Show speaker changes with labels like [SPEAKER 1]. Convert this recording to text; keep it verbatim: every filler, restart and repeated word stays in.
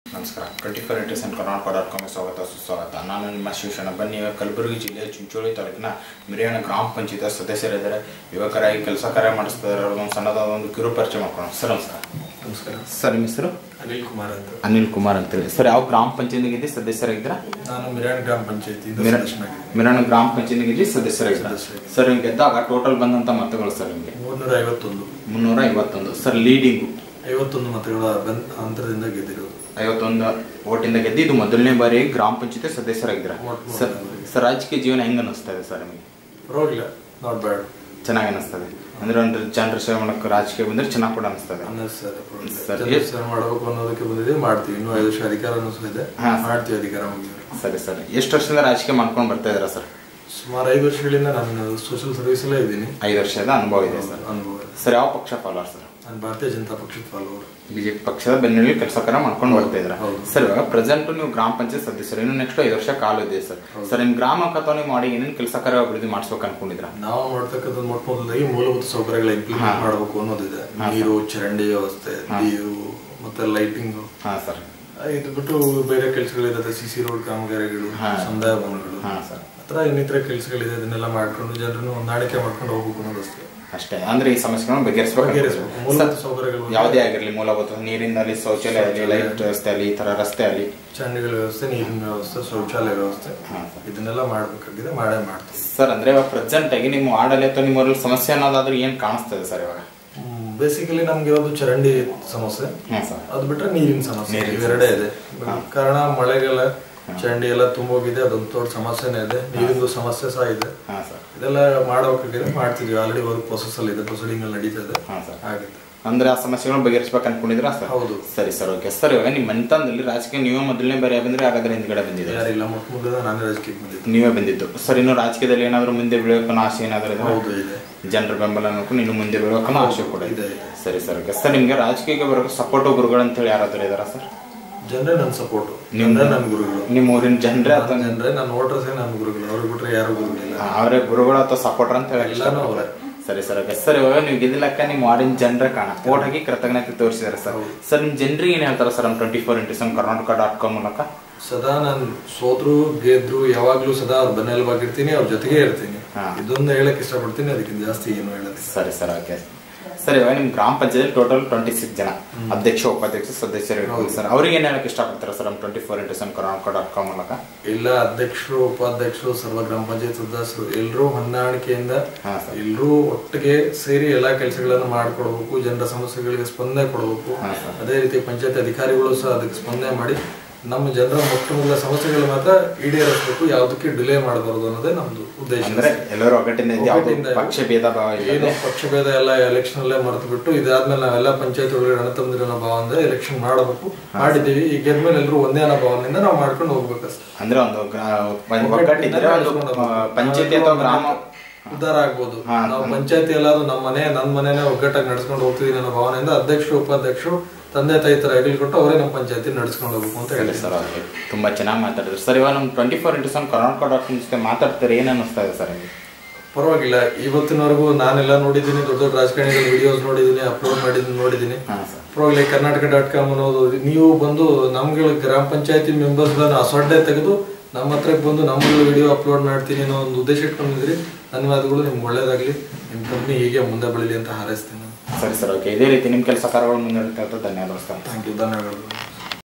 [SPEAKER 1] ನಮಸ್ಕಾರ. Twenty four into seven Karnataka dot ಕಾಮ್ಗೆ ಸ್ವಾಗತ ಸುಸ್ವಾಗತ. ನಾನು ನಿಮ್ಮ ಶಿವಶರಣ. ಬನ್ನಿ, ಕಲಬುರಗಿ ಜಿಲ್ಲೆಯ ಚಿಂಚೋಳಿ ತಾಲೂಕಿನ ಮಿರಿಯಾಣ ಗ್ರಾಮ ಪಂಚಾಯತ್ ಸದಸ್ಯರಿದ್ದಾರೆ. ಯುವಕರಾಗಿ ಕೆಲಸ ಕಾರ್ಯ ಮಾಡಿಸ್ತಿದ್ದಾರೆ. ಅವ್ರದ್ದೊಂದು ಸಣ್ಣದಾದ ಒಂದು ಕಿರು ಪರಿಚಯ ಮಾಡ್ಕೊಳ್ಳೋಣ. ಸರ್ ನಮಸ್ಕಾರ.
[SPEAKER 2] ನಮಸ್ಕಾರ
[SPEAKER 1] ಸರ್, ನಿಮ್ಮ ಹೆಸರು?
[SPEAKER 2] ಅನಿಲ್ ಕುಮಾರ್ ಅಂತ.
[SPEAKER 1] ಅನಿಲ್ ಕುಮಾರ್ ಅಂತೇಳಿ. ಸರ್, ಯಾವ ಗ್ರಾಮ ಪಂಚಾಯತ್ಗೆ ಸದಸ್ಯರಾಗಿದ್ದೀರಾ?
[SPEAKER 2] ನಾನು ಮಿರಾಣ ಗ್ರಾಮ ಪಂಚಾಯತಿ
[SPEAKER 1] ಮಿರಾಣ ಗ್ರಾಮ ಪಂಚಾಯತ್ಗೆ ಸದಸ್ಯರಾಗಿದ್ದೀರಾ? ಸರ್, ನಿಮ್ಗೆ ಗೆದ್ದಾಗ ಟೋಟಲ್ ಬಂದಂತ ಮತಗಳು ಸರ್ ನಿಮಗೆ?
[SPEAKER 2] ಮೂರ್ನೂರ ಐವತ್ತೊಂದು
[SPEAKER 1] ಮುನ್ನೂರ ಐವತ್ತೊಂದು. ಸರ್, ಲೀಡಿಂಗು
[SPEAKER 2] ಐವತ್ತೊಂದು ಮತಗಳ ಅಂತರದಿಂದ ಗೆದ್ದಿರೋದು.
[SPEAKER 1] ಐವತ್ತೊಂದು ಓಟಿಂದ ಗೆದ್ದು ಇದು ಮೊದಲನೇ ಬಾರಿ ಗ್ರಾಮ ಪಂಚಾಯತ್ ಸದಸ್ಯರಾಗಿದ್ದೀರಾ? ಸರ್, ಸರ್ ರಾಜಕೀಯ ಜೀವನ ಹೆಂಗೆ ಅನ್ನಿಸ್ತಾ ಇದೆ ಸರ್ ನಿಮಗೆ?
[SPEAKER 2] ಪರವಾಗಿಲ್ಲ, ನಾಟ್ ಬ್ಯಾಡ್,
[SPEAKER 1] ಚೆನ್ನಾಗಿ ಅನ್ನಿಸ್ತದೆ. ಅಂದ್ರೆ ಒಂದು ಜನರ ಸೇವೆ ಮಾಡಕ್ಕೆ ರಾಜಕೀಯ ಬಂದ್ರೆ ಚೆನ್ನಾಗಿ ಕೂಡ ಅನಿಸ್ತದೆ.
[SPEAKER 2] ಸೇವೆ ಮಾಡಬೇಕು ಅನ್ನೋದಕ್ಕೆ ಬಂದಿದೆ, ಮಾಡ್ತೀವಿ. ಇನ್ನೂ ಐದು ವರ್ಷ ಅಧಿಕಾರ ಅನ್ನಿಸ್ತಿದೆ, ಮಾಡ್ತೀವಿ ಅಧಿಕಾರ ಮುಗಿದ್ರೆ.
[SPEAKER 1] ಸರಿ ಸರ್, ಎಷ್ಟು ವರ್ಷದಿಂದ ರಾಜಕೀಯ ಮಾಡ್ಕೊಂಡು ಬರ್ತಾ ಇದ್ದೀರಾ ಸರ್?
[SPEAKER 2] ಸುಮಾರು ಐದು ವರ್ಷಗಳಿಂದ ನಾನು ಸೋಷಿಯಲ್ ಸರ್ವಿಸ್ ಅಲ್ಲೇ ಇದ್ದೀನಿ.
[SPEAKER 1] ಐದು ವರ್ಷದ ಅನುಭವ ಇದೆ ಸರ್.
[SPEAKER 2] ಅನುಭವ.
[SPEAKER 1] ಸರ್, ಯಾವ ಪಕ್ಷ ಫಾಲೋವರ್ ಸರ್?
[SPEAKER 2] ನಾನು ಭಾರತೀಯ ಜನತಾ ಪಕ್ಷದ ಫಾಲೋವರ್.
[SPEAKER 1] ಬಿಜೆಪಿ ಪಕ್ಷದ ಬೆನ್ನೆಲುಬು ಕೆಲಸ ಕಾರ್ಯ ಮಾಡ್ಕೊಂಡು ಬರ್ತಾ ಇದ್ರ. ಸರ್, ಇವಾಗ ಪ್ರೆಸೆಂಟ್ ನೀವು ಗ್ರಾಮ ಪಂಚಾಯತ್ ಸದಸ್ಯರು, ಇನ್ನು ನೆಕ್ಸ್ಟ್ ಐದು ವರ್ಷ ಕಾಲ ಇದೆ ಸರ್. ಸರ್, ನಿಮ್ ಗ್ರಾಮಕ್ಕೆ ಅಥವಾ ನೀವು ಮಾಡಿ ಏನೇನು ಕೆಲಸ ಕಾರ್ಯ ಅಭಿವೃದ್ಧಿ ಮಾಡಿಸ್ಬೇಕು ಅನ್ಕೊಂಡಿದ್ರ?
[SPEAKER 2] ನಾವು ಮಾಡ್ತಕ್ಕಂಥ ಮೊಟ್ಟ ಮೊದಲಾಗಿ ಮೂಲಭೂತ ಸೌಕರ್ಯಗಳ ಇಂಪ್ಲಿಮೆಂಟ್ ಮಾಡಬೇಕು ಅನ್ನೋದಿದೆ. ನೀರು, ಚರಂಡಿ ವ್ಯವಸ್ಥೆ, ನೀರು ಮತ್ತೆ ಲೈಟಿಂಗ್.
[SPEAKER 1] ಹಾ ಸರ್.
[SPEAKER 2] ಇದು ಬಿಟ್ಟು ಬೇರೆ ಕೆಲಸಗಳಿದೆ, ಸಿ ಸಿ ರೋಡ್ ಕಾಮಗಾರಿಗಳು, ಸಂದಾಯ ಭವನಗಳು, ಆತರ ಇನ್ನಿತರ ಕೆಲಸಗಳಿದೆ. ಅದನ್ನೆಲ್ಲ ಮಾಡ್ಕೊಂಡು ಜನರನ್ನು ಹೊಂದಾಣಿಕೆ ಮಾಡ್ಕೊಂಡು ಹೋಗ್ಬೇಕು ಅನ್ನೋದಷ್ಟೇ.
[SPEAKER 1] ಅಷ್ಟೇ. ಅಂದ್ರೆ ಈ ಸಮಸ್ಯೆಗಳನ್ನು ಬಗೆಹರಿಸಬೇಕು.
[SPEAKER 2] ಮೂಲಭೂತ ಸೌಕರ್ಯಗಳು
[SPEAKER 1] ಯಾವುದೇ ಆಗಿರಲಿ, ಮೂಲಭೂತ ನೀರಿನಲ್ಲಿ, ಶೌಚಾಲಯ ಆಗಲಿ, ಲೈಟ್ ವ್ಯವಸ್ಥೆ ಆಗಲಿ, ಈ ತರ ರಸ್ತೆ ಆಗಲಿ,
[SPEAKER 2] ಚರಂಡಿಗಳ ವ್ಯವಸ್ಥೆ, ನೀರಿನ ವ್ಯವಸ್ಥೆ, ಶೌಚಾಲಯ ವ್ಯವಸ್ಥೆ, ಇದನ್ನೆಲ್ಲ ಮಾಡ್ಬೇಕಾಗಿದೆ, ಮಾಡೇ ಮಾಡ್ತೀವಿ
[SPEAKER 1] ಸರ್. ಅಂದ್ರೆ ಇವಾಗ ಪ್ರೆಸೆಂಟ್ ಆಗಿ ನಿಮ್ಮ ಆಡಳಿತ ನಿಮ್ಮಲ್ಲಿ ಸಮಸ್ಯೆ ಅನ್ನೋದಾದ್ರೂ ಏನ್ ಕಾಣಿಸ್ತದೆ ಸರ್ ಇವಾಗ?
[SPEAKER 2] ಬೇಸಿಕಲಿ ನಮ್ಗೆ ಇರೋದು ಚರಂಡಿ ಸಮಸ್ಯೆ, ಅದು ಬಿಟ್ರೆ ನೀರಿನ ಸಮಸ್ಯೆ, ಇವೆರಡೇ ಇದೆ. ಕಾರಣ ಮಳೆಗೆಲ್ಲ ಚರಂಡಿ ಎಲ್ಲ ತುಂಬೋಗಿದೆ, ಅದೊಂದು ದೊಡ್ಡ ಸಮಸ್ಯೆನೇ ಇದೆ. ನೀರಿಂದು ಸಮಸ್ಯೆ ಸಹ ಇದೆ. ಇದೆಲ್ಲ ಮಾಡಬೇಕಾಗಿದೆ, ಮಾಡ್ತಿದ್ವಿ. ಆಲ್ರೆಡಿ ವರ್ಕ್ ಪ್ರೊಸೆಸ್ ಅಲ್ಲಿ ಇದೆ, ಪ್ರೊಸೀಡಿಂಗ್ ಅಲ್ಲಿ ನಡೀತಾ ಇದೆ, ಆಗುತ್ತೆ.
[SPEAKER 1] ಅಂದ್ರೆ ಆ ಸಮಸ್ಯೆಗಳನ್ನ ಬಗೆಹರಿಸಬೇಕು ಅನ್ಕೊಂಡಿದ್ರ ಸರ್?
[SPEAKER 2] ಹೌದು.
[SPEAKER 1] ಸರಿ ಸರ್, ಓಕೆ ಸರ್. ಇವಾಗ ನಿಮ್ಮ ಮನೆತನದಲ್ಲಿ ರಾಜಕೀಯ ನೀವೇ ಮೊದಲನೇ ಬಾರಿ ಬಂದ್ರೆ ಹಾಗಾದ್ರೆ ಹಿಂದ್ಗಡೆ ಬಂದಿದೆ?
[SPEAKER 2] ಯಾರಿಲ್ಲ, ಮೊದಲ ನಾನೇ ರಾಜಕೀಯಕ್ಕೆ ಬಂದಿದ್ದು.
[SPEAKER 1] ನೀವೇ ಬಂದಿದ್ದು ಸರ್. ಇನ್ನು ರಾಜಕೀಯದಲ್ಲಿ ಏನಾದ್ರು ಮುಂದೆ ಬೆಳೆಯೋಕೆ ಆಸೆ ಏನಾದ್ರು ಇದೆ?
[SPEAKER 2] ಹೌದು, ಇದೆ.
[SPEAKER 1] ಜನರ ಬೆಂಬಲ ನೋಡ್ಕೊಂಡು ಇನ್ನು ಮುಂದೆ ಬೆಳೆಯೋಕೆ ಆಸೆ ಕೂಡ ಇದೆ. ಸರಿ ಸರ್, ಓಕೆ ಸರ್. ನಿಮ್ಗೆ ರಾಜಕೀಯಕ್ಕೆ ಬರೋಕೆ ಸಪೋರ್ಟ್ ಗುರುಗಳು ಅಂತ ಹೇಳಿ ಯಾರಾದ್ರೂ ಇದಾರ ಸರ್?
[SPEAKER 2] ಜನರೇ ನನ್ನ ಸಪೋರ್ಟ್, ಜನರೇ ನನ್ನ ಗುರುಗಳು.
[SPEAKER 1] ನಿಮ್ಮ ಊರಿನ ಜನರೇ ಅಥವಾ
[SPEAKER 2] ಜನರೇ ನನ್ನ ವೋಟರ್ಸೇ ನನ್ನ ಗುರುಗಳು. ಅವ್ರಿಗೆ ಬಿಟ್ರೆ ಯಾರು ಗುರುಗಳಿಲ್ಲ.
[SPEAKER 1] ಅವರೇ ಗುರುಗಳು ಅಥವಾ ಸಪೋರ್ಟರ್ ಅಂತ ಹೇಳಿ
[SPEAKER 2] ಎಲ್ಲಾನು ಅವರೇ.
[SPEAKER 1] ಸರಿ ಸರ್, ಓಕೆ ಸರ್. ಇವಾಗ ನೀವು ಗೆದ್ದಿಲ್ಲಕ್ಕ ನಿಮ್ಮ ವಾರ್ಡಿನ ಜನರ ಕಾಣ ಓಟ್ ಹಾಕಿ ಕೃತಜ್ಞತೆ ತೋರಿಸಿದಾರೆ ಸರ್. ಸರ್, ನಿಮ್ ಜನರಿಗೆ ಏನ್ ಹೇಳ್ತಾರೆ ಸರ್ ನಮ್ಮ twenty four into seven Karnataka dot com ಮೂಲಕ? ಸದಾ
[SPEAKER 2] ನಾನು ಸೋದ್ರು ಗೆದ್ರು ಯಾವಾಗ್ಲೂ ಸದಾ ಅವ್ರ ಬೆನ್ನೆಲುಬಾಗಿರ್ತೀನಿ, ಅವ್ರ ಜೊತೆಗೆ ಇರ್ತೀನಿ. ಇದೊಂದು ಹೇಳಕ್ ಇಷ್ಟಪಡ್ತೀನಿ, ಅದಕ್ಕಿಂತ ಜಾಸ್ತಿ ಏನು ಹೇಳೋದು.
[SPEAKER 1] ಸರಿ ಸರ್, ಓಕೆ ಸರ್. ಇವಾಗ ನಿಮ್ ಗ್ರಾಮ ಪಂಚಾಯತ್ ಟೋಟಲ್ ಟ್ವೆಂಟಿ ಸಿಕ್ಸ್ ಜನ ಅಧ್ಯಕ್ಷ, ಉಪಾಧ್ಯಕ್ಷ, ಸದಸ್ಯರು ಇರ್ಬೋದು ಸರ್. ಅವ್ರಿಗೆ ಏನ್ ಹೇಳಕ್ ಇಷ್ಟಪಡ್ತಾರೆ ಸರ್ ನಮ್ಮ twenty four into seven Karnataka dot com ಮೂಲಕ?
[SPEAKER 2] ಇಲ್ಲ, ಅಧ್ಯಕ್ಷರು, ಉಪಾಧ್ಯಕ್ಷರು, ಸರ್ವ ಗ್ರಾಮ ಪಂಚಾಯತ್ ಸದಸ್ಯರು ಎಲ್ಲರೂ ಹೊಂದಾಣಿಕೆಯಿಂದ ಎಲ್ಲರೂ ಒಟ್ಟಿಗೆ ಸೇರಿ ಎಲ್ಲಾ ಕೆಲಸಗಳನ್ನು ಮಾಡಿಕೊಡ್ಬೇಕು. ಜನರ ಸಮಸ್ಯೆಗಳಿಗೆ ಸ್ಪಂದನೆ ಕೊಡಬೇಕು. ಅದೇ ರೀತಿ ಪಂಚಾಯತ್ ಅಧಿಕಾರಿಗಳು ಸಹ ಅದಕ್ಕೆ ಸ್ಪಂದನೆ ಮಾಡಿ ನಮ್ಮ ಜನರ ಮೊಟ್ಟ ಮೊದಲ ಸಮಸ್ಯೆಗಳು ಮಾತ್ರ ಈಡೇರಿಸಬೇಕು, ಯಾವುದಕ್ಕೆ ಡಿಲೇ ಮಾಡಬಾರದು ಅನ್ನೋದೇ ನಮ್ದು ಉದ್ದೇಶ.
[SPEAKER 1] ಅಂದ್ರೆ ಎಲ್ಲರೂ ಒಗ್ಗಟ್ಟಿನಿಂದ, ಪಕ್ಷ ಭೇದ ಭಾವ
[SPEAKER 2] ಏನು ಪಕ್ಷ ಭೇದ ಎಲ್ಲ ಎಲೆಕ್ಷನ್ ಅಲ್ಲೇ ಮರೆತು ಬಿಟ್ಟು, ಇದಾದ್ಮೇಲೆ ನಾವೆಲ್ಲ ಪಂಚಾಯತ್ ಒಳಗಡೆ ಅಣ್ಣತಮ್ಮಂದಿರ ಭಾವದಿಂದ ಎಲೆಕ್ಷನ್ ಮಾಡಬೇಕು. ಮಾಡಿದೀವಿ. ಈಗ ಗೆದ್ಮೇಲೆ ಎಲ್ಲರೂ ಒಂದೇ ಅನ್ನೋ ಭಾವನೆಯಿಂದ ನಾವು ಮಾಡ್ಕೊಂಡು ಹೋಗ್ಬೇಕಷ್ಟೇ.
[SPEAKER 1] ಅಂದ್ರೆ ಒಂದು ಒಗ್ಗಟ್ಟಿದ್ರೆ ಪಂಚಾಯತಿ ಅಥವಾ ಗ್ರಾಮ
[SPEAKER 2] ಉದ್ಧಾರ ಆಗ್ಬೋದು. ನಾವು ಪಂಚಾಯತಿ ಎಲ್ಲಾದ್ರೂ ನಮ್ಮ ಮನೆ ನನ್ನ ಮನೆನೇ ಒಗ್ಗಟ್ಟಾಗಿ ನಡ್ಸ್ಕೊಂಡು ಹೋಗ್ತಿದೀನಿ ಅನ್ನೋ ಭಾವನೆಯಿಂದ ಅಧ್ಯಕ್ಷರು, ಉಪಾಧ್ಯಕ್ಷರು, ತಂದೆ ತಾಯಿ ತರ ಹೆಗಲು ಕೊಟ್ಟು ಅವರೇ ನಮ್ಮ ಪಂಚಾಯತಿ ನಡೆಸ್ಕೊಂಡು ಹೋಗ್ಬೇಕು ಅಂತ ಹೇಳಿ
[SPEAKER 1] ಸರ್. ಅವ್ರಿಗೆ ತುಂಬಾ ಚೆನ್ನಾಗಿ ಮಾತಾಡಿದ್ರು ಸರ್. ಇವಾಗ ನಮ್ಮ twenty four into seven Karnataka dot com ಮಾತಾಡ್ತಾರೆ, ಏನ್ ಅನ್ನಿಸ್ತಾ ಇದೆ ಸರ್?
[SPEAKER 2] ಪರವಾಗಿಲ್ಲ. ಇವತ್ತಿನವರೆಗೂ ನಾನೆಲ್ಲ ನೋಡಿದ್ದೀನಿ, ದೊಡ್ಡ ದೊಡ್ಡ ರಾಜಕಾರಣಿಗಳ ವಿಡಿಯೋಸ್ ನೋಡಿದ್ದೀನಿ, ಅಪ್ಲೋಡ್ ಮಾಡಿದ್ದೀನಿ, ನೋಡಿದ್ದೀನಿ. ಪರವಾಗಿಲ್ಲ. ಕರ್ನಾಟಕ ಡಾಟ್ ಕಾಮ್ ಅನ್ನೋದು ನೀವು ಬಂದು ನಮ್ಗಳ ಗ್ರಾಮ ಪಂಚಾಯತಿ ಮೆಂಬರ್ಸ್ ಅಸೊಡ್ಡೆ ತೆಗೆದು ನಮ್ಮ ಹತ್ರಕ್ಕೆ ಬಂದು ನಮ್ಗಳ ವಿಡಿಯೋ ಅಪ್ಲೋಡ್ ಮಾಡ್ತೀನಿ ಅನ್ನೋ ಒಂದು ಉದ್ದೇಶ ಇಟ್ಕೊಂಡಿದ್ರಿ. ಧನ್ಯವಾದಗಳು. ನಿಮ್ಗೆ ಒಳ್ಳೇದಾಗ್ಲಿ, ನಿಮ್ಮ ಕಂಪ್ನಿ ಹೀಗೆ ಮುಂದೆ ಬೆಳೀಲಿ ಅಂತ ಹಾರೈಸ್ತೀನಿ.
[SPEAKER 1] ಸರಿ ಸರ್, ಓಕೆ. ಇದೇ ರೀತಿ ನಿಮ್ಮ ಕೆಲಸ ಕಾರ್ಯಗಳು ಮುಂದೆ ಧನ್ಯವಾದ.
[SPEAKER 2] ಥ್ಯಾಂಕ್ ಯು, ಧನ್ಯವಾದಗಳು.